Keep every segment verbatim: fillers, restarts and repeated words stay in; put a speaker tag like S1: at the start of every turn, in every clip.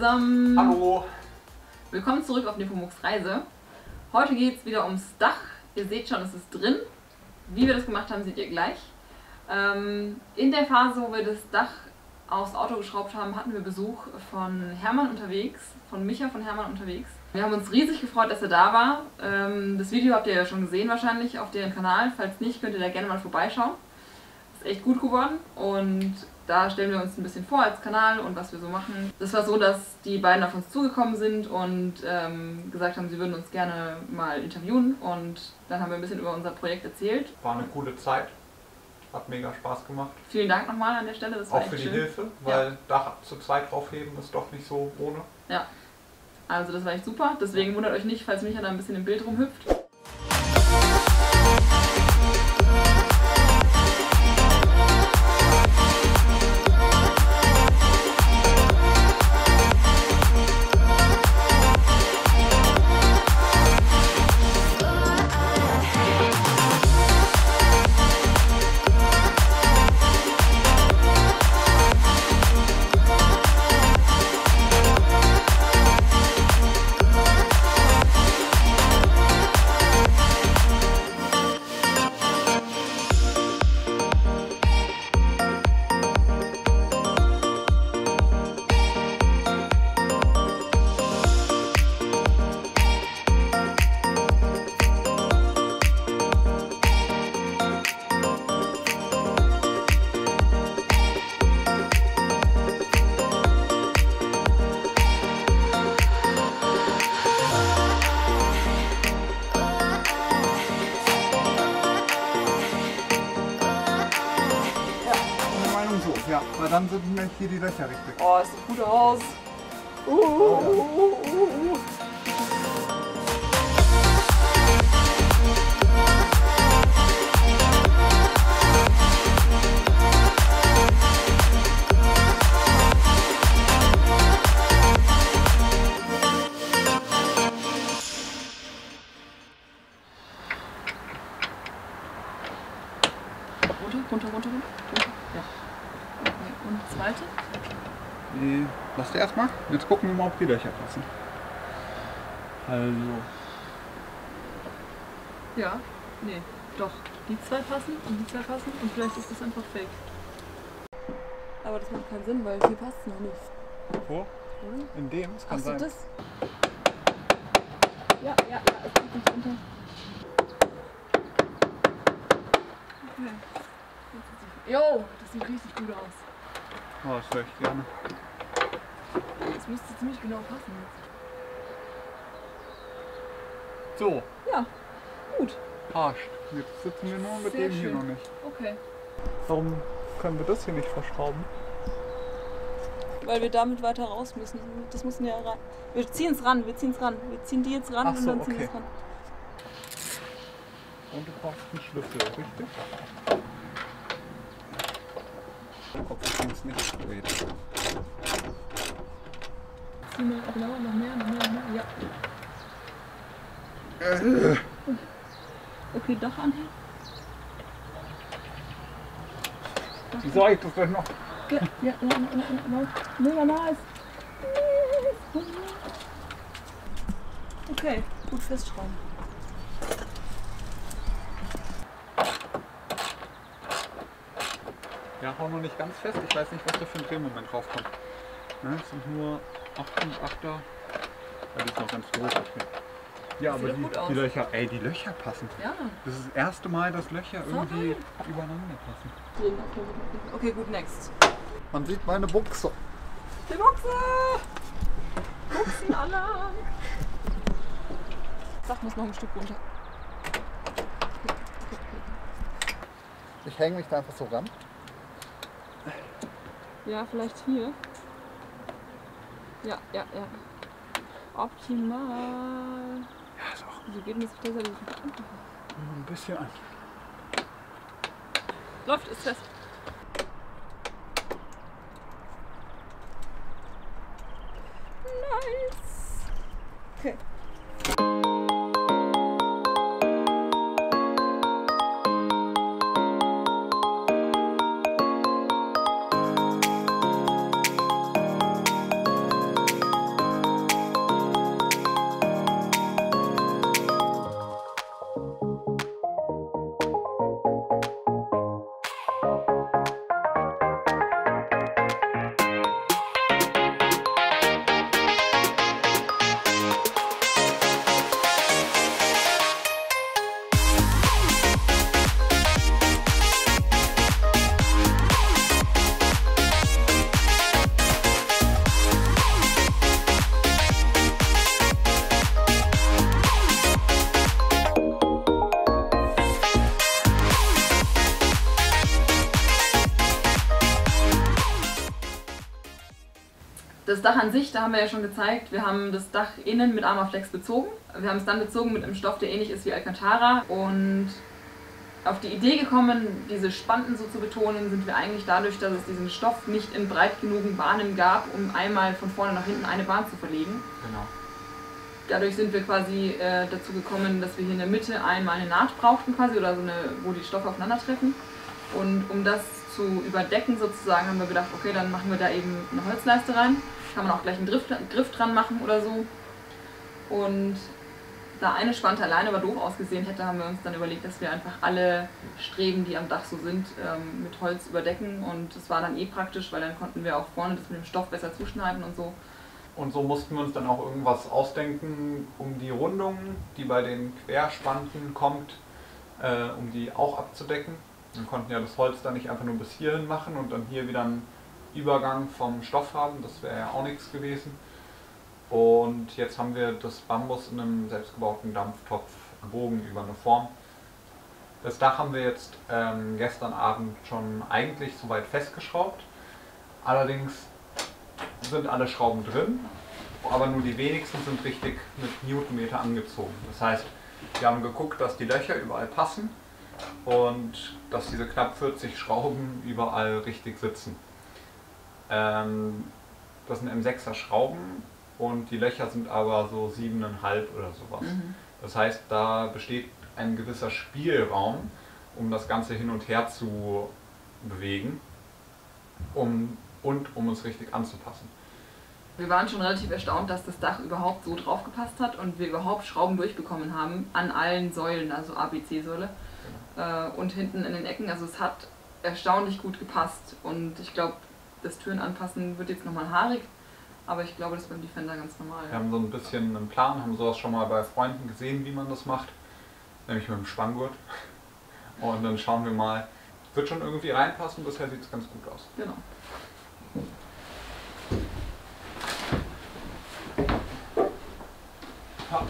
S1: zusammen!
S2: Hallo!
S1: Willkommen zurück auf Nepomuk's Reise. Heute geht es wieder ums Dach. Ihr seht schon, es ist drin. Wie wir das gemacht haben, seht ihr gleich. Ähm, in der Phase, wo wir das Dach aufs Auto geschraubt haben, hatten wir Besuch von Hermann unterwegs, von Micha von Hermann unterwegs. Wir haben uns riesig gefreut, dass er da war. Ähm, das Video habt ihr ja schon gesehen wahrscheinlich auf deren Kanal. Falls nicht, könnt ihr da gerne mal vorbeischauen. Ist echt gut geworden und da stellen wir uns ein bisschen vor als Kanal und was wir so machen. Das war so, dass die beiden auf uns zugekommen sind und ähm, gesagt haben, sie würden uns gerne mal interviewen, und dann haben wir ein bisschen über unser Projekt erzählt.
S2: War eine coole Zeit, hat mega Spaß gemacht.
S1: Vielen Dank nochmal an der Stelle, das war
S2: Auch
S1: echt
S2: für die
S1: schön.
S2: Hilfe, weil
S1: Ja.
S2: Dach zu zweit draufheben ist doch nicht so ohne.
S1: Ja, also das war echt super, deswegen wundert euch nicht, falls Micha da ein bisschen im Bild rumhüpft.
S2: Ja, weil dann sind nämlich hier die Löcher richtig.
S1: Oh, es sieht gut aus. Uh, uh, uh, uh, uh. Runter, runter, runter, runter. Ja. Okay. Und die zweite?
S2: Nee, lass dir erstmal. Jetzt gucken wir mal, ob die Löcher passen. Also.
S1: Ja. Nee, doch. Die zwei passen und die zwei passen und vielleicht ist das einfach fake. Aber das macht keinen Sinn, weil hier passt es noch nicht.
S2: Wo?
S1: Oder?
S2: In dem? Das kann
S1: Ach so,
S2: sein.
S1: das? Ja, ja, ja, es geht nicht runter. Okay. Jo, das sieht richtig gut aus.
S2: Oh, das höre ich gerne.
S1: Das müsste ziemlich genau passen jetzt.
S2: So,
S1: Ja, gut.
S2: Arsch. Jetzt sitzen wir nur mit
S1: Sehr
S2: dem hier
S1: schön.
S2: noch nicht.
S1: Okay.
S2: Warum können wir das hier nicht verschrauben?
S1: Weil wir damit weiter raus müssen. Das müssen ja ran. Wir ziehen es ran, wir ziehen es ran. Wir ziehen die jetzt ran
S2: Ach so,
S1: und dann ziehen wir
S2: okay.
S1: es ran.
S2: Und du brauchst einen Schlüssel, richtig? Kopf kann es nicht drehen.
S1: Zieh mal, genau, noch mehr, noch mehr, noch mehr. Ja.
S2: Äh.
S1: Okay, Dach anhängen.
S2: Wie soll ich das denn noch?
S1: Ja, ja, ja, ja, ja, ja. Mega nice. Okay, gut festschrauben.
S2: Ja, hau noch nicht ganz fest. Ich weiß nicht, was da für ein Drehmoment draufkommt. Ne, es sind nur acht und achter. Ja, die ist noch ganz groß. Okay. Ja,
S1: Das
S2: aber
S1: sieht doch
S2: die,
S1: gut aus.
S2: die Löcher, ey, die Löcher passen.
S1: Ja.
S2: Das ist das erste Mal, dass Löcher irgendwie übereinander passen.
S1: Okay, gut, next.
S2: Man sieht meine Buchse.
S1: Die Buchse! Buchsenalarm! Sag, muss noch ein Stück runter.
S2: Ich hänge mich da einfach so ran.
S1: Ja, vielleicht hier. Ja, ja, ja. Optimal.
S2: Ja, ist auch
S1: Wieso geht denn das besser?
S2: ein bisschen an.
S1: Läuft, ist fest. Nice. Okay. Das Dach an sich, da haben wir ja schon gezeigt, wir haben das Dach innen mit Armaflex bezogen. Wir haben es dann bezogen mit einem Stoff, der ähnlich ist wie Alcantara. Und auf die Idee gekommen, diese Spanten so zu betonen, sind wir eigentlich dadurch, dass es diesen Stoff nicht in breit genugen Bahnen gab, um einmal von vorne nach hinten eine Bahn zu verlegen.
S2: Genau.
S1: Dadurch sind wir quasi äh, dazu gekommen, dass wir hier in der Mitte einmal eine Naht brauchten quasi, oder so eine, wo die Stoffe aufeinandertreffen. Und um das zu überdecken sozusagen, haben wir gedacht, okay, dann machen wir da eben eine Holzleiste rein. Kann man auch gleich einen Griff, Griff dran machen oder so. Und da eine Spante alleine aber doof ausgesehen hätte, haben wir uns dann überlegt, dass wir einfach alle Streben, die am Dach so sind, ähm, mit Holz überdecken. Und das war dann eh praktisch, weil dann konnten wir auch vorne das mit dem Stoff besser zuschneiden und so.
S2: Und so mussten wir uns dann auch irgendwas ausdenken, um die Rundung, die bei den Querspanten kommt, äh, um die auch abzudecken. Wir konnten ja das Holz dann nicht einfach nur bis hierhin machen und dann hier wieder einen Übergang vom Stoff haben, das wäre ja auch nichts gewesen. Und jetzt haben wir das Bambus in einem selbstgebauten Dampftopf gebogen über eine Form. Das Dach haben wir jetzt ähm, gestern Abend schon eigentlich soweit festgeschraubt. Allerdings sind alle Schrauben drin, aber nur die wenigsten sind richtig mit Newtonmeter angezogen. Das heißt, wir haben geguckt, dass die Löcher überall passen und dass diese knapp vierzig Schrauben überall richtig sitzen. Ähm, das sind M sechser Schrauben und die Löcher sind aber so sieben Komma fünf oder sowas. Mhm. Das heißt, da besteht ein gewisser Spielraum, um das Ganze hin und her zu bewegen um, und um es richtig anzupassen.
S1: Wir waren schon relativ erstaunt, dass das Dach überhaupt so drauf gepasst hat und wir überhaupt Schrauben durchbekommen haben an allen Säulen, also A B C-Säule. Genau. Äh, und hinten in den Ecken, also es hat erstaunlich gut gepasst und ich glaube, das Türen anpassen wird jetzt nochmal haarig, aber ich glaube, das ist beim Defender ganz normal.
S2: Wir haben so ein bisschen einen Plan, haben sowas schon mal bei Freunden gesehen, wie man das macht, nämlich mit dem Spanngurt. Und dann schauen wir mal, wird schon irgendwie reinpassen, bisher sieht es ganz gut aus.
S1: Genau.
S2: Ja.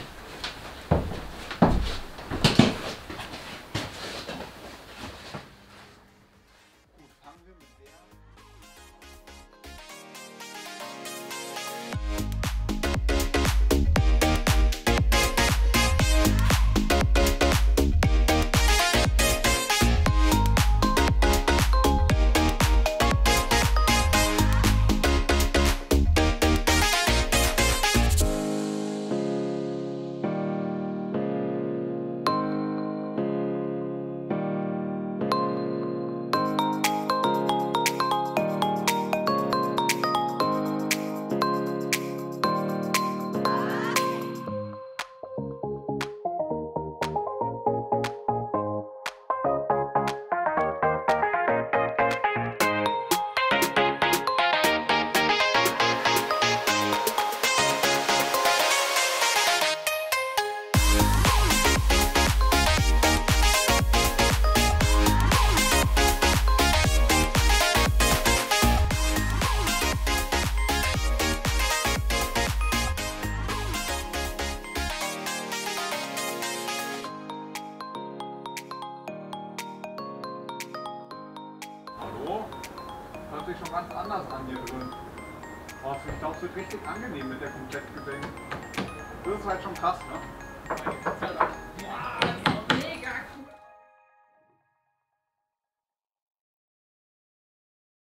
S2: Hallo? Hört sich schon ganz anders an hier drin. Oh, ich glaube, es wird richtig angenehm mit der Komplettgebänk. Das ist halt schon krass, ne?